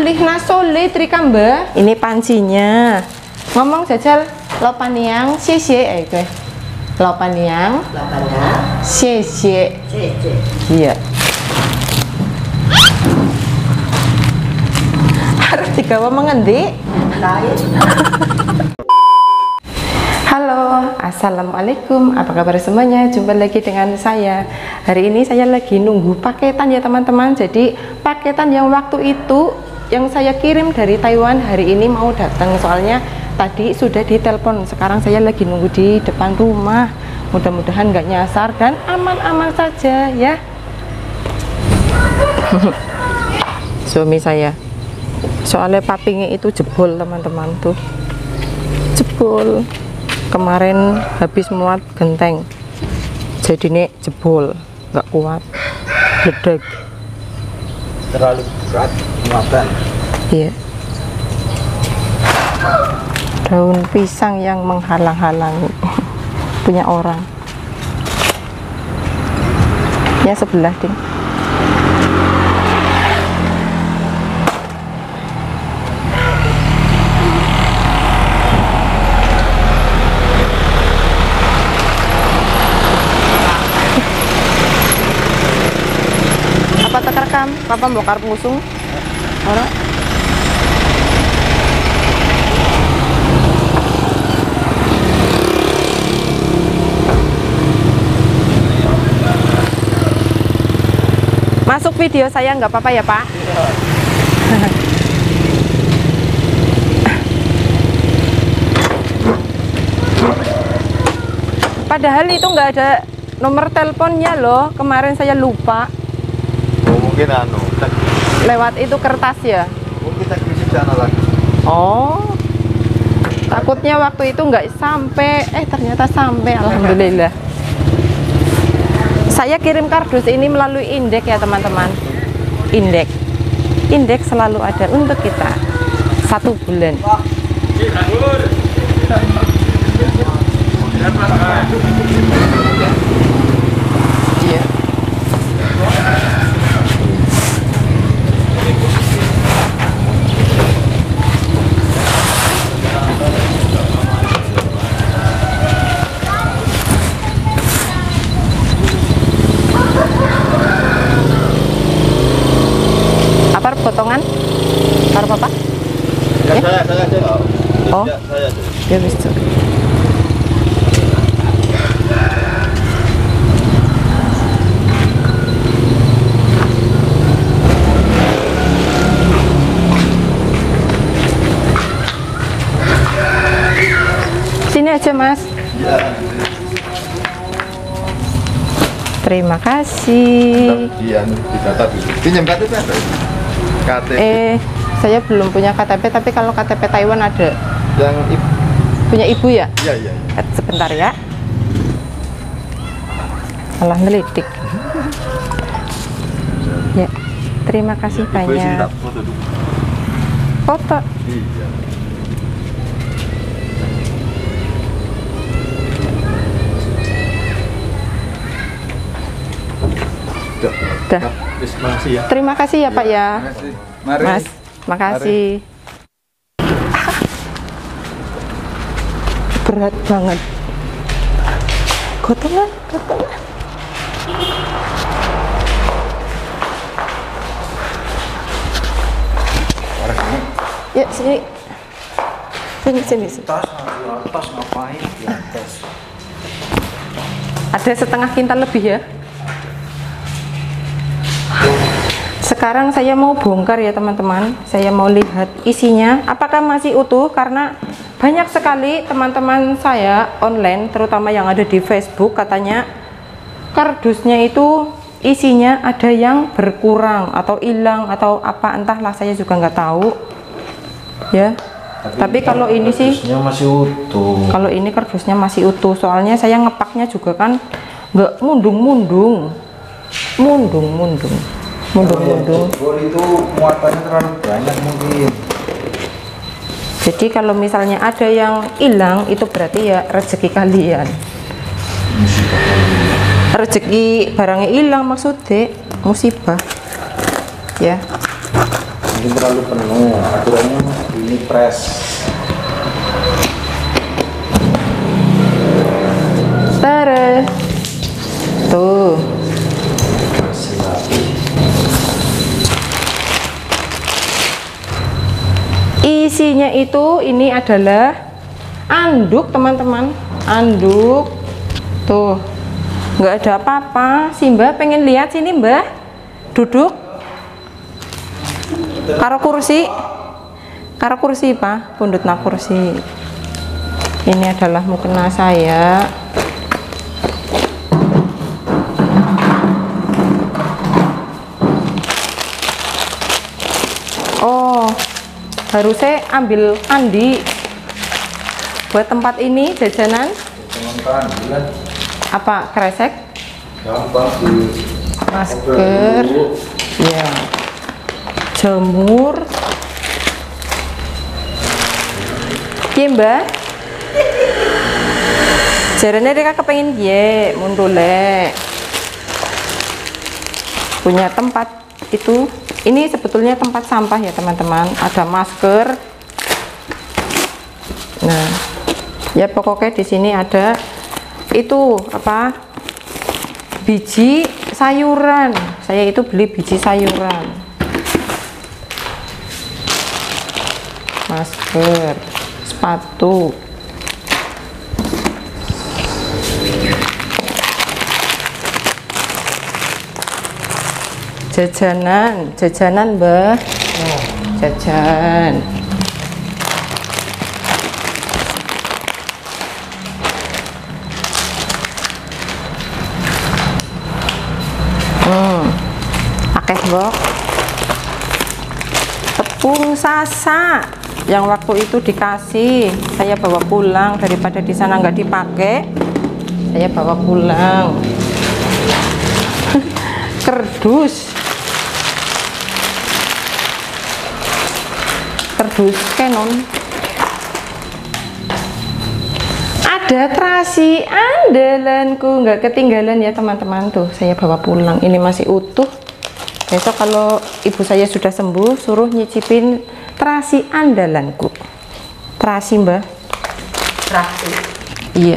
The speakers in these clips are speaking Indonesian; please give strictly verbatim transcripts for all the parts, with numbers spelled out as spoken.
solih nasole trikamba. Ini pancinya. Ngomong jajal lopan yang xie eh gue. Lopan yang Lapanya. xie. Cece. Iya. Harus digawa mengendi? Lain. Halo, assalamualaikum. Apa kabar semuanya? Jumpa lagi dengan saya. Hari ini saya lagi nunggu paketan ya teman-teman. Jadi paketan yang waktu itu yang saya kirim dari Taiwan hari ini mau datang. Soalnya tadi sudah ditelepon. Sekarang saya lagi nunggu di depan rumah. Mudah-mudahan nggak nyasar dan aman-aman saja ya. Suami saya. Soalnya papingnya itu jebol teman-teman tuh. Jebol. Kemarin habis muat genteng, jadi ini jebol, nggak kuat, ledeg. Terlalu berat muatan. Iya. Daun pisang yang menghalang-halangi punya orang. Ya sebelah ding. Apa terekam? Papa bokar ngusung? Orang? Masuk video saya nggak apa-apa ya Pak? Padahal itu nggak ada nomor teleponnya loh. Kemarin saya lupa. Oh, mungkin anu Lewat itu kertas ya? mungkin kita krisis sana lagi. Oh, takutnya waktu itu nggak sampai, eh ternyata sampai, alhamdulillah. Saya kirim kardus ini melalui Indek ya teman-teman. Indek, Indek selalu ada untuk kita satu bulan. Iya. Apa potongan? Taruh Papa? Ya, Ya? saya saya aja. Oh. Ya, saya aja. Ya bisa. Sini aja Mas. Ya. Terima kasih. Iya, dicatat dulu. Pinjam K T P ada? K T P Eh, saya belum punya K T P, tapi kalau K T P Taiwan ada. yang ibu. Punya ibu ya? Iya, iya. Eh, Sebentar ya. Malah ngelidik. Ya, terima kasih Ibu banyak. minta foto dulu. Foto. Iya. Udah. Dah. Terima kasih ya. Terima kasih ya Pak ya. Mari. Mas, makasih. Ah, berat banget. Gotongan, gotongan. Ya sini, sini, sini. sini. Tas, tas ngapain di atas? Ada setengah kintal lebih ya. Sekarang saya mau bongkar ya teman-teman. Saya mau lihat isinya apakah masih utuh, karena banyak sekali teman-teman saya online, terutama yang ada di Facebook, katanya kardusnya itu isinya ada yang berkurang atau hilang atau apa, entahlah, saya juga nggak tahu ya. Tapi, Tapi kalau ini sih masih utuh. kalau ini kardusnya masih utuh, soalnya saya ngepaknya juga kan nggak mundung-mundung mundung-mundung mundung-mundung. Jebol itu muatannya terlalu banyak mungkin. Jadi kalau misalnya ada yang hilang, itu berarti ya rezeki kalian. Rezeki barangnya hilang maksudnya musibah ya. mungkin terlalu penuh. Aturannya ini press. Terus tuh Masih rapi. isinya itu ini adalah anduk teman-teman, anduk tuh, nggak ada apa-apa. Si Mbah pengen lihat sini, Mbah duduk karo kursi, karo kursi Pak, pundut na kursi. Ini adalah mukena saya. Oh, harusnya ambil andi buat tempat ini jajanan. Teman-teman, bilang Apa kresek? gampang sih. Masker, ya, jamur. Iya Mbak, jarane mereka kepengen ye mundule punya tempat itu. Ini sebetulnya tempat sampah ya teman-teman, ada masker. Nah, ya pokoknya di sini ada itu apa, biji sayuran. Saya itu beli biji sayuran, masker, sepatu. Jajanan, jajanan Mbah, jajan. Hmm, akeh Mbok. Tepung sasa yang waktu itu dikasih, saya bawa pulang daripada di sana nggak dipakai. Saya bawa pulang. Kerdus. Kerdus Canon. Ada terasi andalanku, nggak ketinggalan ya teman-teman. Tuh saya bawa pulang, ini masih utuh. Besok kalau ibu saya sudah sembuh, suruh nyicipin terasi andalanku. Terasi Mbah. Terasi. Iya.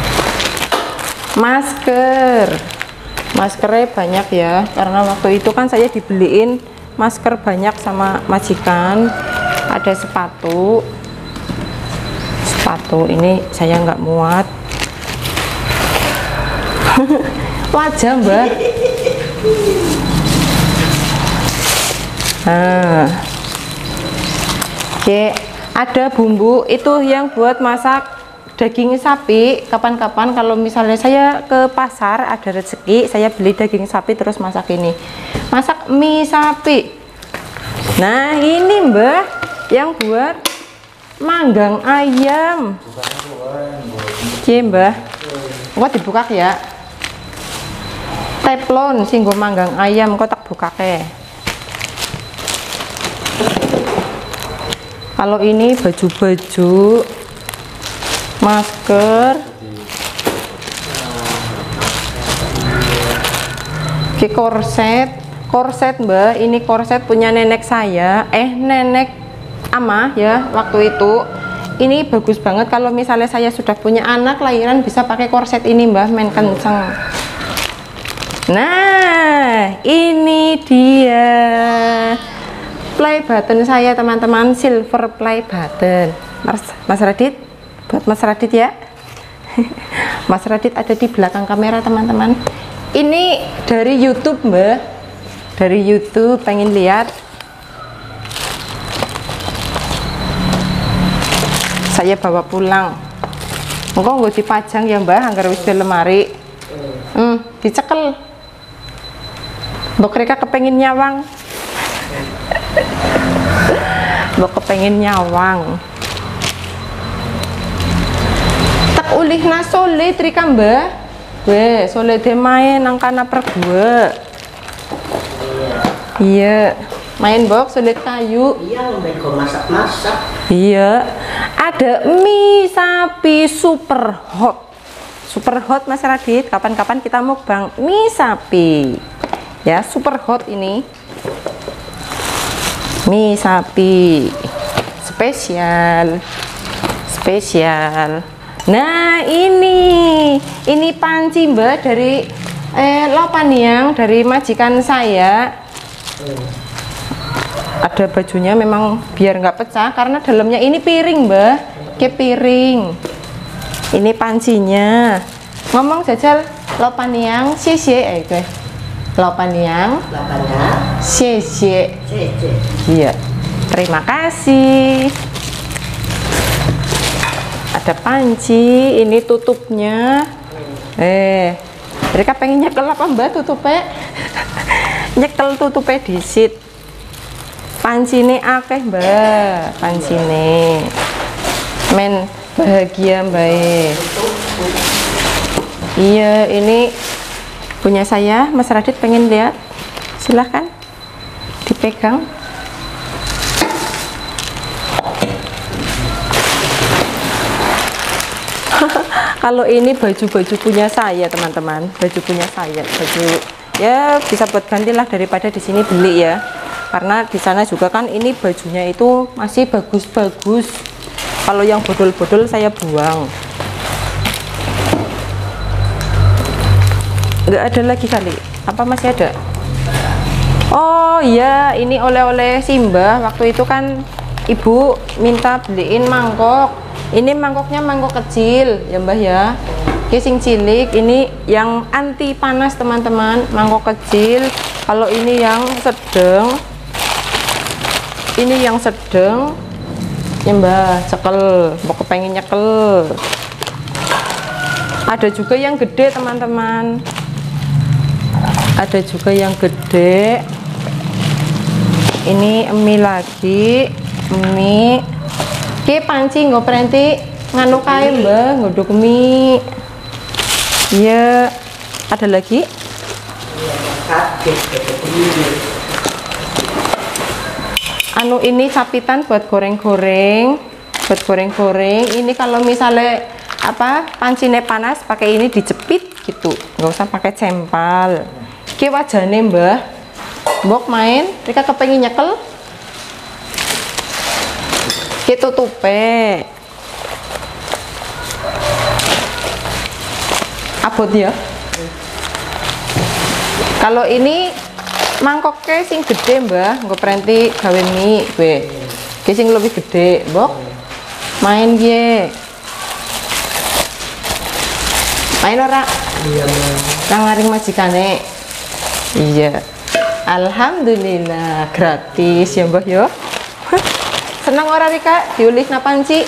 Masker. Maskernya banyak ya, karena waktu itu kan saya dibeliin masker banyak sama majikan. Ada sepatu, sepatu ini saya nggak muat. Wajah Mbak. Nah, oke, ada bumbu itu yang buat masak daging sapi. Kapan-kapan kalau misalnya saya ke pasar ada rezeki, saya beli daging sapi terus masak ini, masak mie sapi. Nah ini Mbah yang buat manggang ayam. Oke Mbah, kok dibuka ya, teflon singgo manggang ayam kok tak buka ke. Kalau ini baju-baju, masker, ke korset, korset Mbak, ini korset punya nenek saya, eh nenek ama ya waktu itu. Ini bagus banget kalau misalnya saya sudah punya anak lahiran bisa pakai korset ini Mbak, main kenceng. Nah ini dia play button saya teman-teman, silver play button. Mas, Mas Radit, buat Mas Radit ya. Mas Radit ada di belakang kamera teman-teman. Ini dari YouTube Mbak, dari YouTube, pengen lihat. Saya bawa pulang. Engkau nggak dipajang ya Mbak, anggar wis di lemari. Hmm, dicekel. Mbok mereka kepengen nyawang. Mbok kepengen nyawang. Tak ulih na sole trika Mbak. Weh, sole de main nang kana per gua. Iya, main box sulit kayu. Iya, mereka masak-masak. Iya, ada mie sapi super hot, super hot Mas Radit. Kapan-kapan kita mukbang mie sapi, ya super hot ini. mie sapi spesial spesial. Nah ini ini panci mbak dari eh, Lopaniang, dari majikan saya. Ada bajunya memang biar nggak pecah karena dalamnya ini piring mbak, ke piring. Ini pancinya. Ngomong jajal Lopaniang xie eh gue Lopaniang Lapanya. xie. Cece. Iya, terima kasih. Ada panci, ini tutupnya. Eh, mereka pengen nyekel apa mbak tutupnya? Nyekel tutupnya disit. Panci ini akeh mbak, panci ini. Men bahagia mbak. Iya, ini punya saya. Mas Radit pengen lihat? Silahkan dipegang. Kalau ini baju-baju punya saya teman-teman, baju punya saya, baju ya bisa buat gantilah daripada di sini beli ya, karena di sana juga kan ini bajunya itu masih bagus-bagus. Kalau yang bodol-bodol saya buang. Nggak ada lagi kali, apa masih ada? Oh iya, ini oleh-oleh Simba. Waktu itu kan ibu minta beliin mangkok. Ini mangkoknya mangkok kecil ya mbah ya, casing cilik. Ini yang anti panas teman-teman, mangkok kecil. Kalau ini yang sedang, ini yang sedang ya mbah, cekel, mau kepengen nyekel. Ada juga yang gede teman-teman, ada juga yang gede. Ini mie lagi, mie ki panci nggo prenti nganu kae mbah, ngodok mie. Iya, ada lagi. Kaget. Anu ini capitan buat goreng-goreng, buat goreng-goreng. Ini kalau misalnya apa pancinya panas, pakai ini dijepit gitu, nggak usah pakai cempal. Ki wajane mbah, mbok main, mereka kepengen nyekel. Ki tutupe. Abot ya. Kalau ini mangkoknya sing gede mbah, nggo prenti gawe mie gue. Ki sing lebih gede, mbok. Main gie. Main ora? Iya, Nang ngaring majikane. Iya. Alhamdulillah gratis ya mbah yo. Senang ora Rika diulis na panci?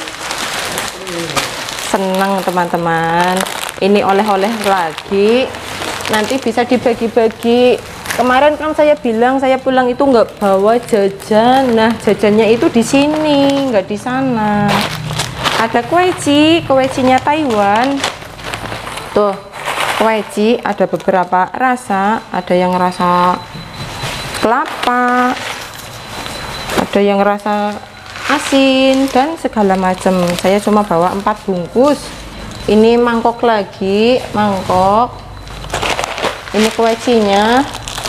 Senang teman-teman. Ini oleh-oleh lagi. Nanti bisa dibagi-bagi. Kemarin kan saya bilang saya pulang itu nggak bawa jajan. Nah jajannya itu di sini, nggak di sana. Ada kueci, kuecinya Taiwan. Tuh, kueci ada beberapa rasa. Ada yang rasa kelapa, ada yang rasa asin dan segala macam. Saya cuma bawa empat bungkus. Ini mangkok lagi, mangkok. Ini kuecinya.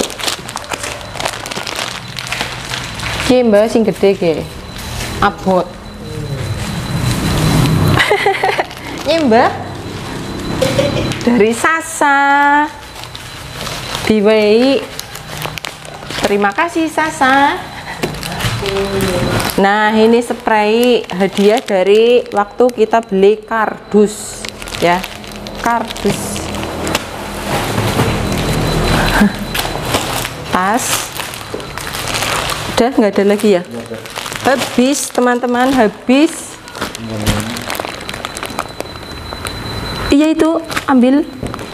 Ki mbak sing gede ke, abot. Ini mbak dari Sasa. Biwei. Terima kasih Sasa. Nah ini spray hadiah dari waktu kita beli kardus ya, kardus. Tas udah nggak ada lagi ya, habis teman-teman, habis. Iya itu ambil.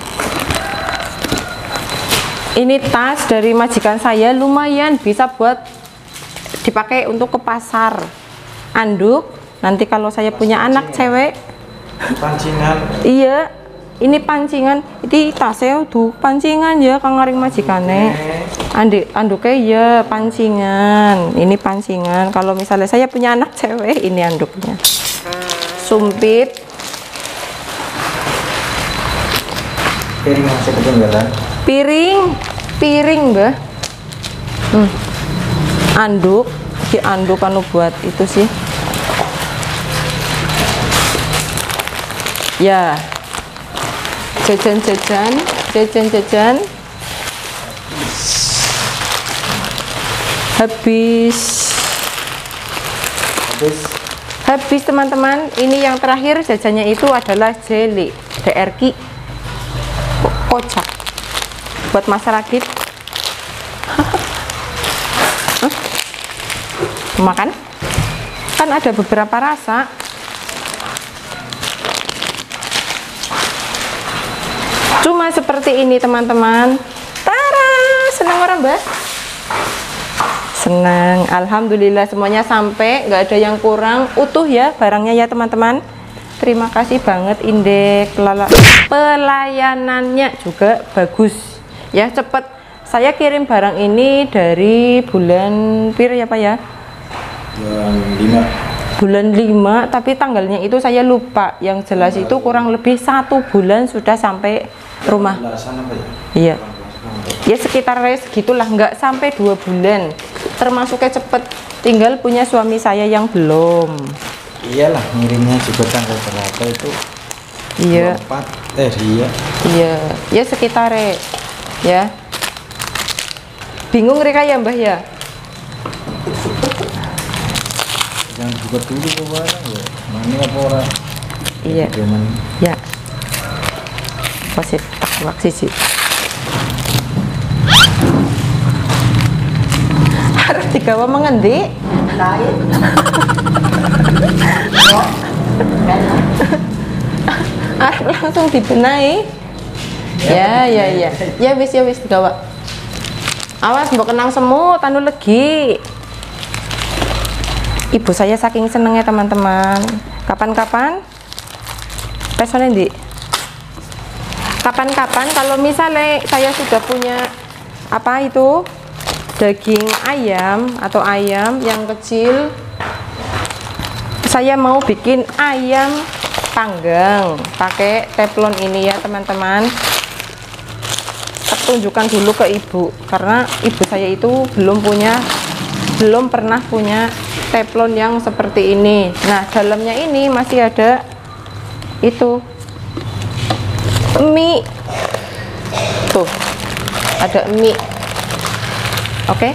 Ini tas dari majikan saya, lumayan bisa buat dipakai untuk ke pasar. Anduk nanti kalau saya punya anak cewek. Pancingan. Iya, ini pancingan. Ini tasnya tuh pancingan ya kang ngaring majikane. Andi anduknya ya pancingan. Ini pancingan. Kalau misalnya saya punya anak cewek, ini anduknya. Sumpit. Piring masih ketinggalan. Piring, piring mbah. Hmm. Anduk Ki anduk anu buat itu sih. Ya. Jajan-jajan, jajan-jajan. Habis. Habis. Habis teman-teman. Ini yang terakhir jajannya itu adalah jelly D R Q kocak buat masyarakat. Makan kan ada beberapa rasa. Cuma seperti ini teman-teman. Tara, senang orang mbak? Senang, alhamdulillah semuanya sampai, nggak ada yang kurang, utuh ya barangnya ya teman-teman. Terima kasih banget Indek, pelayanannya juga bagus ya, cepet. Saya kirim barang ini dari bulan pir ya Pak ya? Bulan lima. Bulan lima, tapi tanggalnya itu saya lupa. Yang jelas itu kurang lebih satu bulan sudah sampai rumah. Iya. Ya sekitar segitulah, nggak sampai dua bulan. Termasuknya cepet. Tinggal punya suami saya yang belum. Iyalah, ngirimnya juga tanggal berapa itu? Iya. Empat. Eh iya. Iya. Ya sekitar ya. Bingung mereka ya Mbah ya? Jangan dibuka dulu ke barang ya. Mana apa orang? Iya. Gimana? Ya. Posip tak waksi sih. Harus digawa mengendi? Lain. Harus langsung dibenahi. Ya, ya, ya. Ya wis ya wis digawa. Awas mbok kenang semut anu legi. Ibu saya saking senengnya teman-teman. Kapan-kapan pesone ndi? Kapan-kapan kalau misalnya saya sudah punya apa itu daging ayam atau ayam yang kecil, saya mau bikin ayam panggang pakai teflon ini ya teman-teman. Tunjukkan dulu ke ibu karena ibu saya itu belum punya belum pernah punya teflon yang seperti ini. Nah dalamnya ini masih ada itu mie tuh, ada mie. Oke.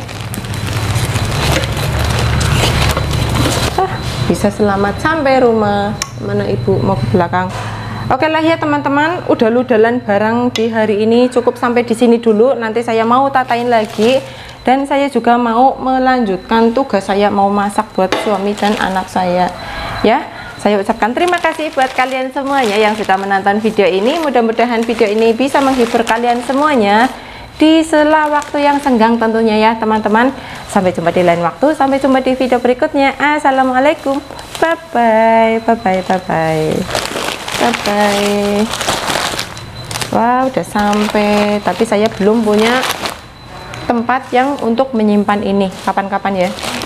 Ah, bisa selamat sampai rumah. Mana ibu mau ke belakang? Oke lah ya teman-teman, udah ludalan barang di hari ini cukup sampai di sini dulu. Nanti saya mau tatain lagi dan saya juga mau melanjutkan tugas saya, mau masak buat suami dan anak saya. Ya, saya ucapkan terima kasih buat kalian semuanya yang sudah menonton video ini. Mudah-mudahan video ini bisa menghibur kalian semuanya di sela waktu yang senggang tentunya ya teman-teman. Sampai jumpa di lain waktu, sampai jumpa di video berikutnya. Assalamualaikum, bye bye, bye bye, bye bye. Bye bye. Wah, udah sampai, tapi saya belum punya tempat yang untuk menyimpan ini. Kapan-kapan ya.